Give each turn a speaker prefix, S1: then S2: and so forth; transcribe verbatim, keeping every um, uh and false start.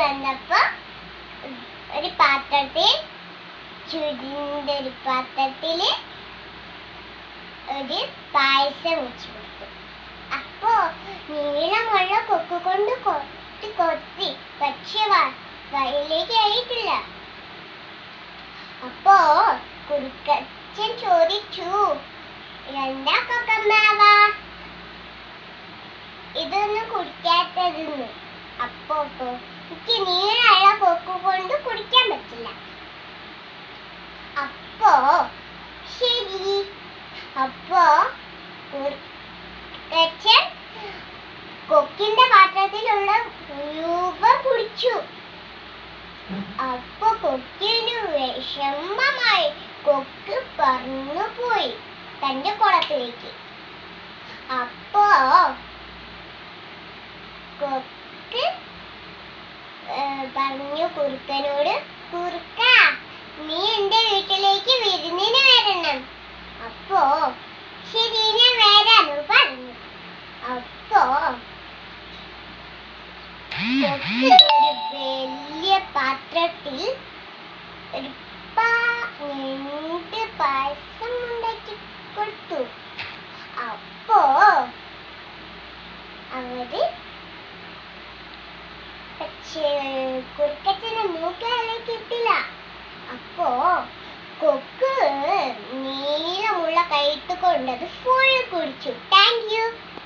S1: വന്നപ്പോ ഒരു പാത്രത്തിൽ ചുരുണ്ട ഒരു പാത്രത്തില് ഒരു പായസം വെച്ചു കൊടുത്തു. അപ്പോ നീളമുള്ള കൊക്ക് കൊണ്ട് കൊത്തി കൊത്തി പക്ഷെ വയലിലേക്ക് ആയിട്ടില്ല. അപ്പോ കുറുക്കച്ചൻ ചോദിച്ചു, എന്താ കൊക്കമ്മാവ ഇതൊന്നും കുടിക്കാത്തതെന്ന്. അപ്പോ എനിക്ക് നീളമുള്ള കൊക്ക് കൊണ്ട് കുടിക്കാൻ പറ്റില്ല. അപ്പോ ശരി. അപ്പോ കുറുക്കച്ചൻ കൊക്കിന്റെ പാത്രത്തിലുള്ള മുഴുവൻ കുടിച്ചു. അപ്പൊ കൊക്കിന് വിഷമമായി. കൊക്ക് പറന്നുപോയി തന്റെ കുളത്തിലേക്ക്. അപ്പോ കൊക്ക് പറഞ്ഞു കുറുക്കനോട്, കുറുക്ക നീ എന്റെ വീട്ടിലേക്ക് വിരുന്നിന് വരണം. അപ്പോ ശരി ഞാൻ വരാന്ന് പറഞ്ഞു. അപ്പോ കൊക്ക് ഒരു വലിയ പാത്രത്തിൽ ഒരു രണ്ട് പായസം ഉണ്ടാക്കി കൊടുത്തു. അപ്പോ അവര് പക്ഷേ കുറുക്കച്ചനെ മൂക്കിലേക്ക് ഇട്ടില്ല. അപ്പോ കൊക്ക് നീളമുള്ള കൈയിട്ട് കൊണ്ടത് ഫുൾ കുടിച്ചു. Thank U.